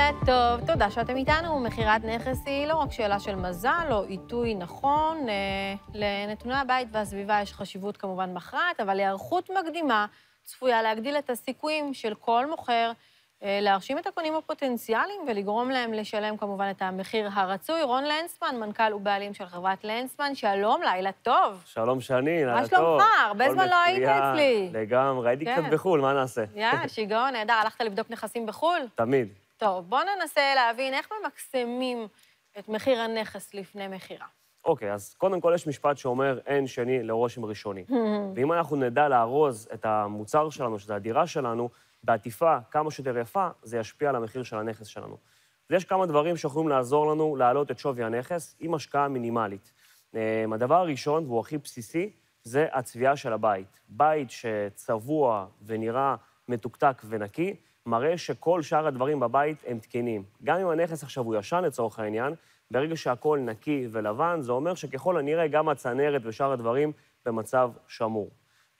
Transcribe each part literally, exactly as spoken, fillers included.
לילה טוב, תודה שאתם איתנו. מכירת נכס היא לא רק שאלה של מזל או עיתוי נכון. לנתוני הבית והסביבה יש חשיבות כמובן מכרעת, אבל היערכות מקדימה צפויה להגדיל את הסיכויים של כל מוכר, להרשים את הקונים הפוטנציאליים ולגרום להם לשלם כמובן את המחיר הרצוי. רון לנסמן, מנכ"ל ובעלים של חברת לנסמן, שלום, לילה טוב. שלום שני, לילה טוב. מה שלומך? הרבה זמן לא היית אצלי. לגמרי, הייתי קצת בחול, מה נעשה? יאללה, שיגעון, נהדר. הלכת לבדוק נכסים בחול? תמיד. טוב, בואו ננסה להבין איך ממקסמים את מחיר הנכס לפני מחירה. אוקיי, אז קודם כל יש משפט שאומר אין שני לרושם ראשוני. ואם אנחנו נדע לארוז את המוצר שלנו, שזה הדירה שלנו, בעטיפה כמה שיותר יפה, זה ישפיע על המחיר של הנכס שלנו. ויש כמה דברים שיכולים לעזור לנו להעלות את שווי הנכס עם השקעה מינימלית. הדבר הראשון, והוא הכי בסיסי, זה הצביעה של הבית. בית שצבוע ונראה מתוקתק ונקי, מראה שכל שאר הדברים בבית הם תקינים. גם אם הנכס עכשיו הוא ישן לצורך העניין, ברגע שהכל נקי ולבן, זה אומר שככל הנראה גם הצנרת ושאר הדברים במצב שמור.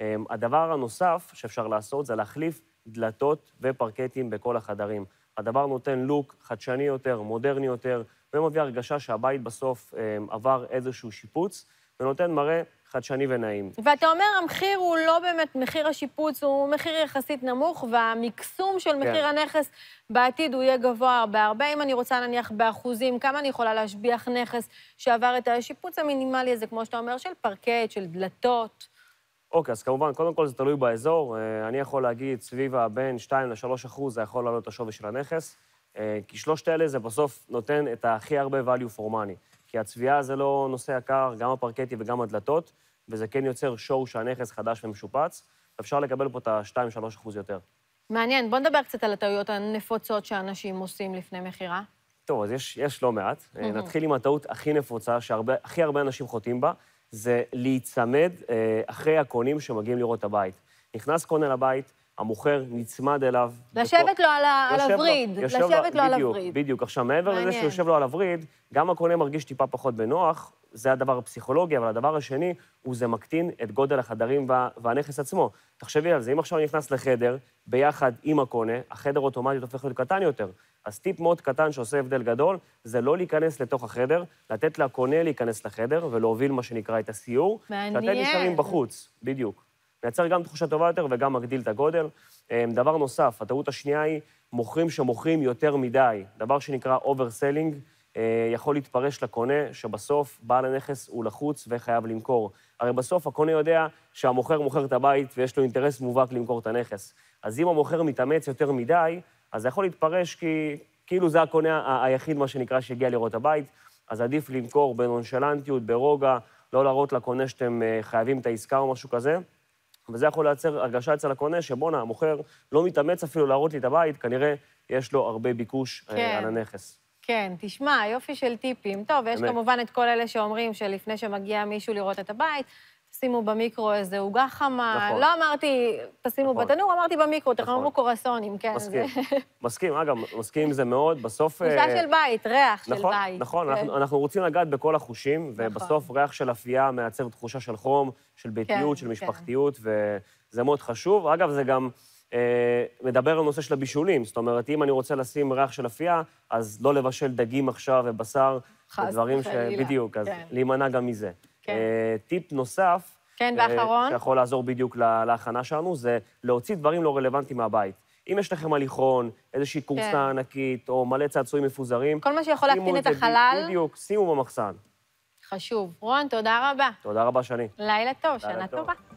הדבר הנוסף שאפשר לעשות זה להחליף דלתות ופרקטים בכל החדרים. הדבר נותן לוק חדשני יותר, מודרני יותר, ומביא הרגשה שהבית בסוף עבר איזשהו שיפוץ, ונותן מראה חדשני ונעים. ואתה אומר, המחיר הוא לא באמת מחיר השיפוץ, הוא מחיר יחסית נמוך, והמקסום של מחיר כן. הנכס בעתיד הוא יהיה גבוה בהרבה. אם אני רוצה נניח באחוזים, כמה אני יכולה להשביח נכס שעבר את השיפוץ המינימלי הזה, כמו שאתה אומר, של פרקט, של דלתות? אוקיי, אז כמובן, קודם כל זה תלוי באזור. אני יכול להגיד, סביבה בין שתיים לשלוש אחוז, זה יכול לעלות את השווי של הנכס, כי שלושת האלה זה בסוף נותן את הכי הרבה value for money. כי הצביעה זה לא נושא יקר, גם הפרקטי וגם הדלתות, וזה כן יוצר שואו שהנכס חדש ומשופץ, אפשר לקבל פה את ה-שתיים שלוש אחוז יותר. מעניין, בוא נדבר קצת על הטעויות הנפוצות שאנשים עושים לפני מחירה. טוב, אז יש, יש לא מעט. Mm-hmm. נתחיל עם הטעות הכי נפוצה, שהכי הרבה אנשים חוטאים בה, זה להיצמד אחרי הקונים שמגיעים לראות את הבית. נכנס קונה לבית, המוכר נצמד אליו. לשבת לו על הווריד, לשבת לו על הווריד. בדיוק, עכשיו מעבר לזה שהוא יושב לו על הווריד, גם הקונה מרגיש טיפה פחות בנוח, זה הדבר הפסיכולוגי, אבל הדבר השני הוא זה מקטין את גודל החדרים והנכס עצמו. תחשבי על זה, אם עכשיו אני נכנס לחדר, ביחד עם הקונה, החדר אוטומטית הופך להיות קטן יותר. אז טיפ מאוד קטן שעושה הבדל גדול, זה לא להיכנס לתוך החדר, לתת לקונה להיכנס לחדר ולהוביל מה שנקרא את הסיור. מעניין. שאתם נשארים בחוץ, בדיוק. מייצר גם תחושה טובה יותר וגם מגדיל את הגודל. דבר נוסף, הטעות השנייה היא מוכרים שמוכרים יותר מדי. דבר שנקרא אוברסלינג, יכול להתפרש לקונה שבסוף בעל הנכס הוא לחוץ וחייב למכור. הרי בסוף הקונה יודע שהמוכר מוכר את הבית ויש לו אינטרס מובהק למכור את הנכס. אז אם המוכר מתאמץ יותר מדי, אז זה יכול להתפרש כי כאילו זה הקונה היחיד מה שנקרא שהגיע לראות הבית, אז עדיף למכור בנונשלנטיות, ברוגע, לא להראות לקונה שאתם חייבים את העסקה או משהו כזה. וזה יכול לייצר הרגשה אצל הקונה שבונה, המוכר לא מתאמץ אפילו להראות לי את הבית, כנראה יש לו הרבה ביקוש כן. על הנכס. כן, תשמע, יופי של טיפים. טוב, יש כמובן את כל אלה שאומרים שלפני שמגיע מישהו לראות את הבית, תשימו במיקרו איזה עוגה חמה. נכון. לא אמרתי, תשימו נכון. בתנור, אמרתי במיקרו, נכון. תחממו קורסונים, כן. מסכים, מסכים, אגב, מסכים עם זה מאוד, בסוף... תחושה של בית, ריח נכון, של בית. נכון, כן. אנחנו, אנחנו רוצים לגעת בכל החושים, נכון. ובסוף ריח של אפייה מייצר תחושה של חום, של ביתיות, כן, של משפחתיות, כן. וזה מאוד חשוב. אגב, זה גם... מדבר על נושא של הבישולים, זאת אומרת, אם אני רוצה לשים ריח של אפייה, אז לא לבשל דגים עכשיו ובשר, ודברים שבדיוק, אז להימנע גם מזה. טיפ נוסף, שיכול לעזור בדיוק להכנה שלנו, זה להוציא דברים לא רלוונטיים מהבית. אם יש לכם הליכון, איזושהי קורסה ענקית, או מלא צעצועים מפוזרים, כל מה שיכול להקטין את החלל, בדיוק, שימו במחסן. חשוב. רון, תודה רבה. תודה רבה, שני. לילה טוב, שנה טובה.